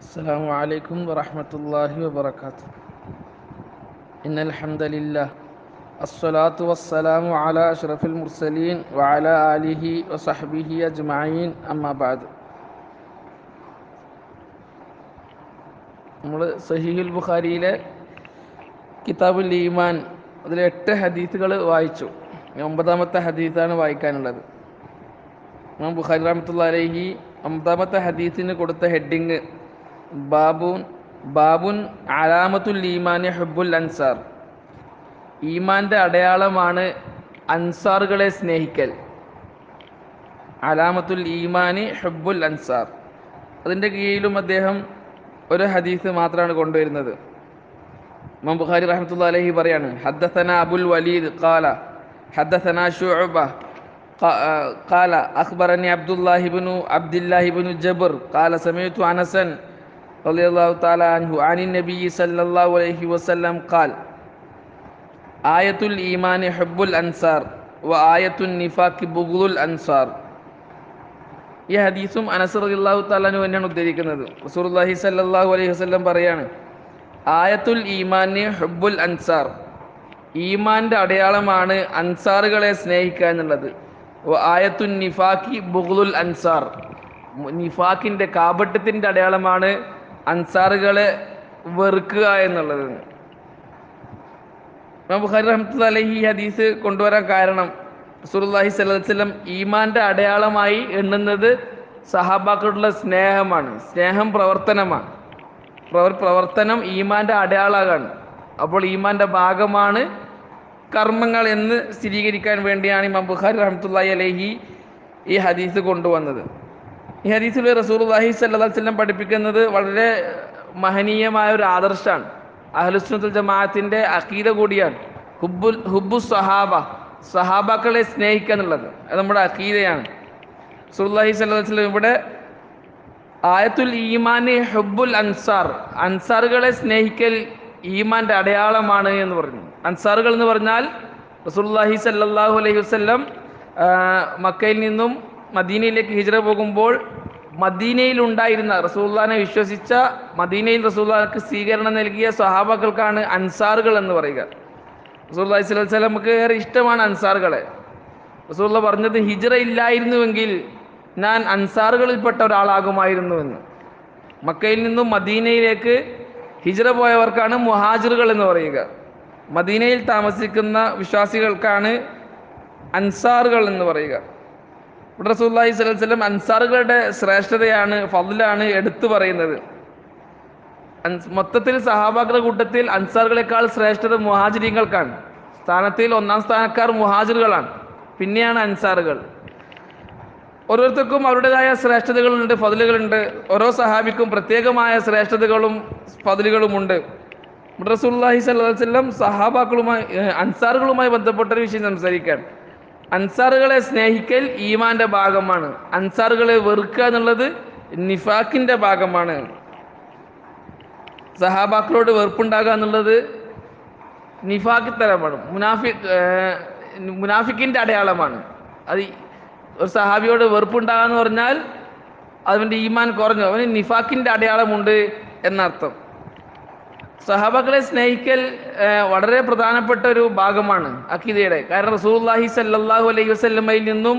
السلام عليكم ورحمة الله وبركاته. إن الحمد لله الصلاة والسلام على أشرف المرسلين وعلى آله وصحبه أجمعين أما بعد. നമ്മൾ സഹീഹുൽ ബുഖാരിയിലെ കിതാബുൽ ഈമാൻ അതിൽ 8 ഹദീസുകൾ വായിച്ചു. 9ാമത്തെ ഹദീസാണ് വായിക്കാനുള്ളത്. ഇമാം ബുഖാരി റഹ്മത്തുള്ളാഹി അലൈഹി 9ാമത്തെ ഹദീസിന് കൊടുത്ത ഹെഡിങ് ബാബുൻ അലാമത്തുൽ ഈമാനി ഹുബ്ബുൽ അൻസാർ. ഈമാൻ്റെ അടയാളമാണ് അൻസാറുകളെ സ്നേഹിക്കൽ. അലാമത്തുൽ ഈമാനി ഹുബ്ബുൽ അൻസാർ. അതിൻ്റെ കീഴിലും അദ്ദേഹം ഒരു ഹദീസ് മാത്രമാണ് കൊണ്ടുവരുന്നത്. ഇമാം ബുഖാരി റഹ്മത്തുള്ളാഹി അലൈഹി പറയാണ്, ഹദ്ദസനാ അബുൽ വലീദ് ഖാല ഹദ്ദസനാ ശുഅബ ഖാല അഖ്ബറനി അബ്ദുല്ലാഹി ഇബ്നു ജബ്ർ ഖാല സമഅതു അനസൻ റളിയല്ലാഹു തആല അൻഹു അനിൻ നബി സല്ലല്ലാഹു അലൈഹി വസല്ലം ഖാൽ ആയത്തുൽ ഈമാനി ഹുബ്ബുൽ അൻസാർ വ ആയത്തുൻ നിഫാഖി ബുഗ്ളുൽ അൻസാർ. ഈ ഹദീസും അനസ് റളിയല്ലാഹു തആല അൻഹു തന്നെയാണ് ഉദ്ധരിക്കുന്നത്. റസൂലുള്ളാഹി സല്ലല്ലാഹു അലൈഹി വസല്ലം പറയാണ്, ആയത്തുൽ ഈമാനി ഹുബ്ബുൽ അൻസാർ. ഈമാൻ്റെ അടയാളമാണ് അൻസാറുകളെ സ്നേഹിക്കുക എന്നുള്ളത്. ആയത്തുൻ നിഫാഖി ബുഗ്ളുൽ അൻസാർ. നിഫാഖിൻ്റെ കാപട്യത്തിൻ്റെ അടയാളമാണ് അൻസാറുകളെ വെറുക്കുക എന്നുള്ളത്. ഇമാം ബുഖാരി റഹ്മത്തുള്ളാഹി അലൈഹി ഈ ഹദീസ് കൊണ്ടുവരാൻ കാരണം, റസൂലുള്ളാഹി സ്വല്ലല്ലാഹു അലൈഹി വസല്ലം ഈമാൻ്റെ അടയാളമായി എണ്ണുന്നത് സഹാബാക്കളുടെ സ്നേഹമാണ്. സ്നേഹം പ്രവർത്തനമാണ്. പ്രവർത്തനം ഈമാൻ്റെ അടയാളമാണ്. അപ്പോൾ ഈമാൻ്റെ ഭാഗമാണ് കർമ്മങ്ങൾ എന്ന് സ്ഥിരീകരിക്കാൻ വേണ്ടിയാണ് ഇമാം ബുഖാരി റഹ്മത്തുള്ളാഹി അലൈഹി ഈ ഹദീസ് കൊണ്ടുവന്നത്. ഈ ഹദീസിൽ റസൂലുള്ളാഹി സ്വല്ലല്ലാഹു അലൈഹി വസല്ലം പഠിപ്പിക്കുന്നത് വളരെ മഹനീയമായ ഒരു ആദർശമാണ്. അഹ്ലുസുന്നത്തുൽ ജമാഅത്തിൻ്റെ അഖീദ കൂടിയാണ്. ഹുബ്ബു സഹാബ, സഹാബാക്കളെ സ്നേഹിക്കുക എന്നുള്ളത്. അത് നമ്മുടെ അഖീദയാണ്. റസൂലുള്ളാഹി സ്വല്ലല്ലാഹു അലൈഹി വസല്ലം ഇവിടെ ആയത്തുൽ ഈമാനി ഹുബ്ബുൽ അൻസാർ, അൻസാറുകളെ സ്നേഹിക്കൽ ഈമാൻ്റെ അടയാളമാണ് എന്ന് പറഞ്ഞു. അൻസാറുകൾ എന്ന് പറഞ്ഞാൽ റസൂലുള്ളാഹി സ്വല്ലല്ലാഹു അലൈഹി വസല്ലം മക്കയിൽ നിന്നും മദീനയിലേക്ക് ഹിജ്റ പോകുമ്പോൾ മദീനയിലുണ്ടായിരുന്ന റസൂലുള്ളാഹിനെ വിശ്വസിച്ച, മദീനയിൽ റസൂലുള്ളാഹിക്ക് സ്വീകരണം നൽകിയ സ്വഹാബാക്കൾക്കാണ് അൻസാറുകൾ എന്ന് പറയുക. റസൂലുള്ളാഹി സ്വല്ലല്ലാഹു അലൈഹി വസല്ലമക്ക് ഏറെ ഇഷ്ടമാണ് അൻസാറുകളെ. റസൂലുള്ളാഹി പറഞ്ഞത്, ഹിജ്റ ഇല്ലായിരുന്നുവെങ്കിൽ ഞാൻ അൻസാറുകളിൽപ്പെട്ട ഒരാളാകുമായിരുന്നുവെന്ന്. മക്കയിൽ നിന്നും മദീനയിലേക്ക് ഹിജ്റ പോയവർക്കാണ് മുഹാജിറുകൾ എന്ന് പറയുക. മദീനയിൽ താമസിക്കുന്ന വിശ്വാസികൾക്കാണ് അൻസാറുകൾ എന്ന് പറയുക. ഇവിടെ റസൂലുള്ളാഹി സ്വല്ലല്ലാഹു അലൈഹി വസല്ലം അൻസാറുകളുടെ ശ്രേഷ്ഠതയാണ്, ഫദ്ലാണ് എടുത്തു പറയുന്നത്. മൊത്തത്തിൽ സഹാബാക്കളുടെ കൂട്ടത്തിൽ അൻസാറുകളെക്കാൾ ശ്രേഷ്ഠത മുഹാജിരീങ്ങൾക്കാണ്. സ്ഥാനത്തിൽ 1ാം സ്ഥാനക്കാർ മുഹാജിറുകളാണ്, പിന്നെയാണ് അൻസാറുകൾ. ഓരോരുത്തർക്കും അവരുടേതായ ശ്രേഷ്ഠതകളുണ്ട്, ഫദ്ലുകളുണ്ട്. ഓരോ സഹാബിക്കും പ്രത്യേകമായ ശ്രേഷ്ഠതകളും ഫദ്ലുകളുമുണ്ട്. റസൂലുള്ളാഹി സ്വല്ലല്ലാഹു അലൈഹി വസല്ലം സഹാബാക്കളുമായി അൻസാറുകളുമായി ബന്ധപ്പെട്ടൊരു വിഷയം സംസാരിക്കാൻ. അൻസാറുകളെ സ്നേഹിക്കൽ ഈമാൻ്റെ ഭാഗമാണ്. അൻസാറുകളെ വെറുക്കുക എന്നുള്ളത് നിഫാഖിൻ്റെ ഭാഗമാണ്. സഹാബാക്കളോട് വെറുപ്പുണ്ടാകുക എന്നുള്ളത് നിഫാഖ് തരമാണ്, മുനാഫിക്കിൻ്റെ അടയാളമാണ്. അത് ഒരു സഹാബിയോട് വെറുപ്പുണ്ടാകുക എന്ന് പറഞ്ഞാൽ അവൻ്റെ ഈമാൻ കുറഞ്ഞു, അവന് നിഫാഖിൻ്റെ അടയാളമുണ്ട് എന്നർത്ഥം. സഹാബാക്കളെ സ്നേഹിക്കൽ വളരെ പ്രധാനപ്പെട്ട ഒരു ഭാഗമാണ് അഖീദയുടെ. കാരണം റസൂലുള്ളാഹി സ്വല്ലല്ലാഹു അലൈഹി വസല്ലമയിൽ നിന്നും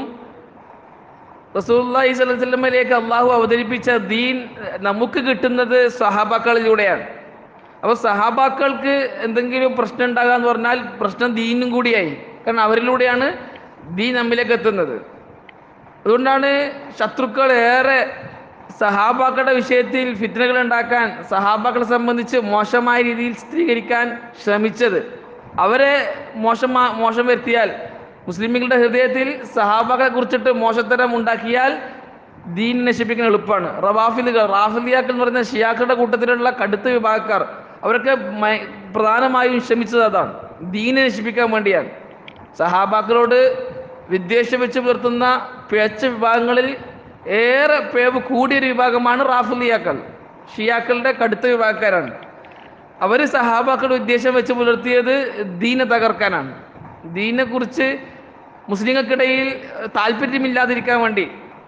റസൂലുള്ളാഹി സ്വല്ലല്ലാഹു അലൈഹി വസല്ലമയിലേക്ക് അള്ളാഹു അവതരിപ്പിച്ച ദീൻ നമുക്ക് കിട്ടുന്നത് സഹാബാക്കളിലൂടെയാണ്. അപ്പോൾ സഹാബാക്കൾക്ക് എന്തെങ്കിലും പ്രശ്നം ഉണ്ടാകുക എന്ന് പറഞ്ഞാൽ പ്രശ്നം ദീനും കൂടിയായി. കാരണം അവരിലൂടെയാണ് ദീൻ നമ്മിലേക്ക് എത്തുന്നത്. അതുകൊണ്ടാണ് ശത്രുക്കൾ ഏറെ സഹാബാക്കളുടെ വിഷയത്തിൽ ഫിത്നകൾ ഉണ്ടാക്കാൻ, സഹാബാക്കളെ സംബന്ധിച്ച് മോശമായ രീതിയിൽ ചിത്രീകരിക്കാൻ ശ്രമിച്ചത്. അവരെ മോശം വരുത്തിയാൽ, മുസ്ലിമുകളുടെ ഹൃദയത്തിൽ സഹാബാക്കളെ കുറിച്ചിട്ട് മോശത്തരം ഉണ്ടാക്കിയാൽ ദീൻ നശിപ്പിക്കാൻ എളുപ്പമാണ്. റാഫിലിയാക്കൾ എന്ന് പറയുന്ന ഷിയാക്കളുടെ കൂട്ടത്തിലുള്ള കടുത്ത വിഭാഗക്കാർ, അവരൊക്കെ പ്രധാനമായും ശ്രമിച്ചത് അതാണ്, ദീനെ നശിപ്പിക്കാൻ വേണ്ടിയാണ്. സഹാബാക്കളോട് വിദ്വേഷം വെച്ച് പുലർത്തുന്ന പിഴച്ച വിഭാഗങ്ങളിൽ ഏറെ പേവ് കൂടിയൊരു വിഭാഗമാണ് റാഫിലിയാക്കൾ. ഷിയാക്കളുടെ കടുത്ത വിഭാഗക്കാരാണ്. അവർ സഹാബാക്കളുടെ ഉദ്ദേശം വെച്ച് പുലർത്തിയത് ദീനെ തകർക്കാനാണ്. ദീനെക്കുറിച്ച് മുസ്ലിങ്ങൾക്കിടയിൽ താല്പര്യമില്ലാതിരിക്കാൻ വേണ്ടി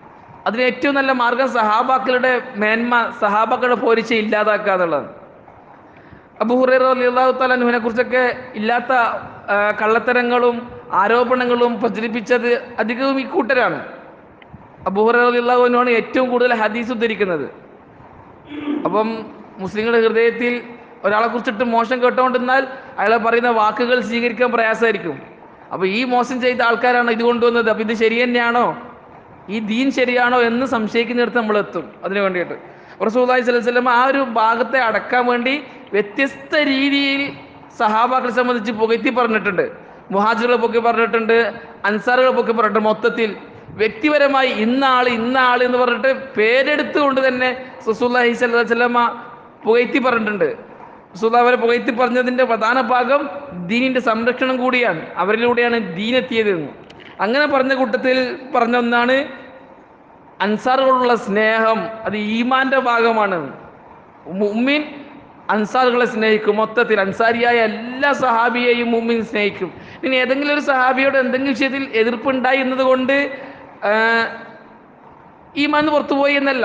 അതിന് ഏറ്റവും നല്ല മാർഗം സഹാബാക്കളുടെ മേന്മ, സഹാബാക്കളുടെ പോരിശ ഇല്ലാതാക്കുക എന്നുള്ളതാണ്. അബൂ ഹുറൈറ റളിയല്ലാഹു തആല അൻഹുവിനെ കുറിച്ചൊക്കെ ഇല്ലാത്ത കള്ളത്തരങ്ങളും ആരോപണങ്ങളും പ്രചരിപ്പിച്ചത് അധികവും ഈ കൂട്ടരാണ്. അബൂ ഹുറൈറ റളിയല്ലാഹു അൻഹുവാണ് ഏറ്റവും കൂടുതൽ ഹദീസ് ഉദ്ധരിക്കുന്നത്. അപ്പം മുസ്ലിങ്ങളുടെ ഹൃദയത്തിൽ ഒരാളെ കുറിച്ചിട്ട് മോശം കേട്ടുകൊണ്ടിരുന്നാൽ അയാളെ പറയുന്ന വാക്കുകൾ സ്വീകരിക്കാൻ പ്രയാസമായിരിക്കും. അപ്പോൾ ഈ മോശം ചെയ്ത ആൾക്കാരാണ് ഇത് കൊണ്ടുവന്നത്, അപ്പോൾ ഇത് ശരി തന്നെയാണോ, ഈ ദീൻ ശരിയാണോ എന്ന് സംശയിക്കുന്നിടത്ത് നമ്മളെത്തും. അതിനു വേണ്ടിയിട്ട് റസൂലുള്ളാഹി സ്വല്ലല്ലാഹു അലൈഹി വസല്ലം ആ ഒരു ഭാഗത്തെ അടക്കാൻ വേണ്ടി വ്യത്യസ്ത രീതിയിൽ സഹാബാക്കളെ സംബന്ധിച്ച് പുകഴ്ത്തി പറഞ്ഞിട്ടുണ്ട്. മുഹാജിറുകളെ പൊക്കി പറഞ്ഞിട്ടുണ്ട്, അൻസാറുകളെ പൊക്കി പറഞ്ഞിട്ടുണ്ട്. മൊത്തത്തിൽ വ്യക്തിപരമായി ഇന്ന ആൾ എന്ന് പറഞ്ഞിട്ട് പേരെടുത്തുകൊണ്ട് തന്നെ റസൂലുള്ളാഹി സ്വല്ലല്ലാഹു അലൈഹി വസല്ലം പുകഴ്ത്തി പറഞ്ഞിട്ടുണ്ട്. റസൂലുള്ളാഹി അവരെ പുകഴ്ത്തി പറഞ്ഞതിൻ്റെ പ്രധാന ഭാഗം ദീനിൻ്റെ സംരക്ഷണം കൂടിയാണ്, അവരിലൂടെയാണ് ദീനെത്തിയത്. അങ്ങനെ പറഞ്ഞ കൂട്ടത്തിൽ പറഞ്ഞ ഒന്നാണ് അൻസാറുകളുള്ള സ്നേഹം. അത് ഈമാന്റെ ഭാഗമാണ്. മുഅ്മിൻ അൻസാറുകളെ സ്നേഹിക്കും. മൊത്തത്തിൽ അൻസാരിയായ എല്ലാ സഹാബിയെയും മുഅ്മിൻ സ്നേഹിക്കും. ഇനി ഏതെങ്കിലും ഒരു സഹാബിയോട് എന്തെങ്കിലും വിഷയത്തിൽ എതിർപ്പുണ്ടായി എന്നതുകൊണ്ട് ഈമാൻ പുറത്തുപോയി എന്നല്ല.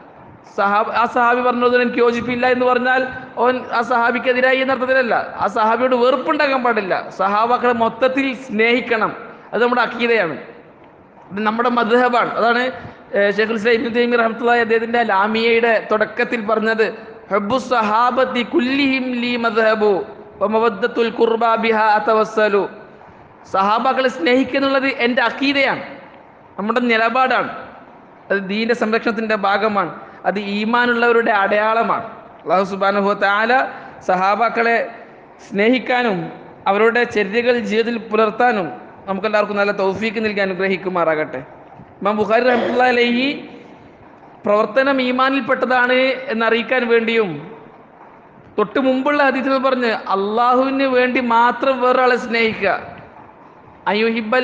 ആ സഹാബി പറഞ്ഞത് എനിക്ക് യോജിപ്പില്ല എന്ന് പറഞ്ഞാൽ അവൻ ആ സഹാബിക്കെതിരായി എന്ന അർത്ഥത്തിലല്ല. ആ സഹാബിയോട് വെറുപ്പുണ്ടാകാൻ പാടില്ല. സഹാബാക്കളെ മൊത്തത്തിൽ സ്നേഹിക്കണം. അത് നമ്മുടെ അഖീദയാണ്, ഇത് നമ്മുടെ മദ്ഹബാണ്. അതാണ് ശൈഖുൽ ഇസ്ലാം ഇബ്നു തൈമിയ്യ റഹ്മത്തുള്ളാഹി അദ്ദേഹത്തിൻ്റെ ലാമിയയുടെ തുടക്കത്തിൽ പറഞ്ഞത്, ഹബ്ബു സഹാബത്തി കുല്ലിഹിം ലീ മദ്ഹബു വമവദ്ദത്തുൽ ഖുർബാ ബിഹാ അതവസ്സലു. സഹാബാക്കളെ സ്നേഹിക്കുക എന്നുള്ളത് എൻ്റെ അഖീദയാണ്, നമ്മുടെ നിലപാടാണ്. അത് ദീൻ്റെ സംരക്ഷണത്തിൻ്റെ ഭാഗമാണ്. അത് ഈമാനുള്ളവരുടെ അടയാളമാണ്. അല്ലാഹു സുബ്ഹാനഹു വ തആല സഹാബാക്കളെ സ്നേഹിക്കാനും അവരുടെ ചര്യകൾ ജീവിതത്തിൽ പുലർത്താനും നമുക്കെല്ലാവർക്കും നല്ല തൗഫീക്ക് നൽകി അനുഗ്രഹിക്കുമാറാകട്ടെ. ഇമാം ബുഖാരി റഹ്മത്തുള്ളാഹി അലൈഹി പ്രവർത്തനം ഈമാനിൽപ്പെട്ടതാണ് എന്നറിയിക്കാൻ വേണ്ടിയും തൊട്ട് മുമ്പുള്ള ഹദീസിൽ പറഞ്ഞ് അള്ളാഹുവിന് വേണ്ടി മാത്രം വേറൊരാളെ സ്നേഹിക്കുക, അയുഹിബ്ബൽ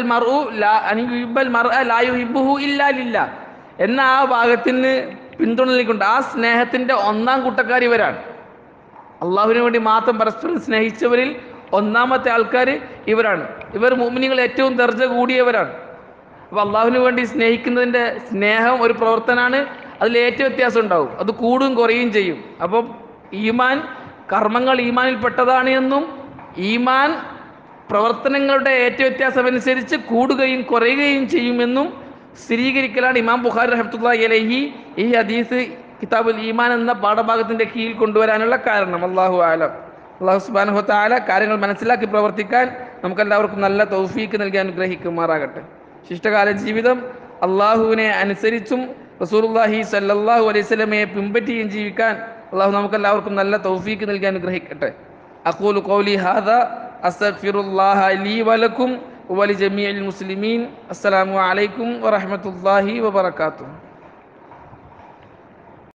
മർഅ ലാ യുഹിബ്ബുഹു ഇല്ലാ ലില്ലാ എന്ന ആ ഭാഗത്തിന് പിന്തുണ നൽകിക്കൊണ്ട് ആ സ്നേഹത്തിൻ്റെ ഒന്നാം കൂട്ടക്കാർ ഇവരാണ്. അള്ളാഹുവിന് വേണ്ടി മാത്രം പരസ്പരം സ്നേഹിച്ചവരിൽ ഒന്നാമത്തെ ആൾക്കാർ ഇവരാണ്. ഇവർ മുഅ്മിനീങ്ങൾ ഏറ്റവും ദർജ കൂടിയവരാണ്. അപ്പോൾ അള്ളാഹുവിന് വേണ്ടി സ്നേഹിക്കുന്നതിൻ്റെ സ്നേഹം ഒരു പ്രവർത്തനമാണ്. അതിൽ ഏറ്റവും വ്യത്യാസം ഉണ്ടാവും, അത് കൂടും കുറയും ചെയ്യും. അപ്പം ഈമാൻ കർമ്മങ്ങൾ ഈമാനിൽ പെട്ടതാണ് എന്നും ഈമാൻ പ്രവർത്തനങ്ങളുടെ ഏറ്റവും വ്യത്യാസം അനുസരിച്ച് കൂടുകയും കുറയുകയും ചെയ്യുമെന്നും സ്ഥിരീകരിക്കലാണ് ഇമാം ബുഖാരി റഹ്മത്തുള്ളാഹി അലൈഹി ഈ ഹദീസ് കിതാബുൽ ഈമാൻ എന്ന പാഠഭാഗത്തിൻ്റെ കീഴിൽ കൊണ്ടുവരാനുള്ള കാരണം. അല്ലാഹു അഅലം. അല്ലാഹു സുബ്ഹാനഹു വ തആല കാര്യങ്ങൾ മനസ്സിലാക്കി പ്രവർത്തിക്കാൻ നമുക്കെല്ലാവർക്കും നല്ല തൗഫീക്ക് നൽകി അനുഗ്രഹിക്കുമാറാകട്ടെ. ശിഷ്ടകാല ജീവിതം അള്ളാഹുവിനെ അനുസരിച്ചും റസൂലുള്ളാഹി സ്വല്ലല്ലാഹു അലൈഹി വസല്ലമയെ പിൻപറ്റിയും ജീവിക്കാൻ അള്ളാഹു നമുക്കെല്ലാവർക്കും നല്ല തൗഫീക്ക് നൽകി അനുഗ്രഹിക്കട്ടെ. അഖൂലു ഖൗലി ഹാദാ അസ്തഗ്ഫിറുല്ലാഹ ലീ വലക്കും വലിജമീഇൽ മുസ്ലിമീൻ. അസ്സലാമു അലൈക്കും വറഹ്മത്തുള്ളാഹി വബറകാതുഹു.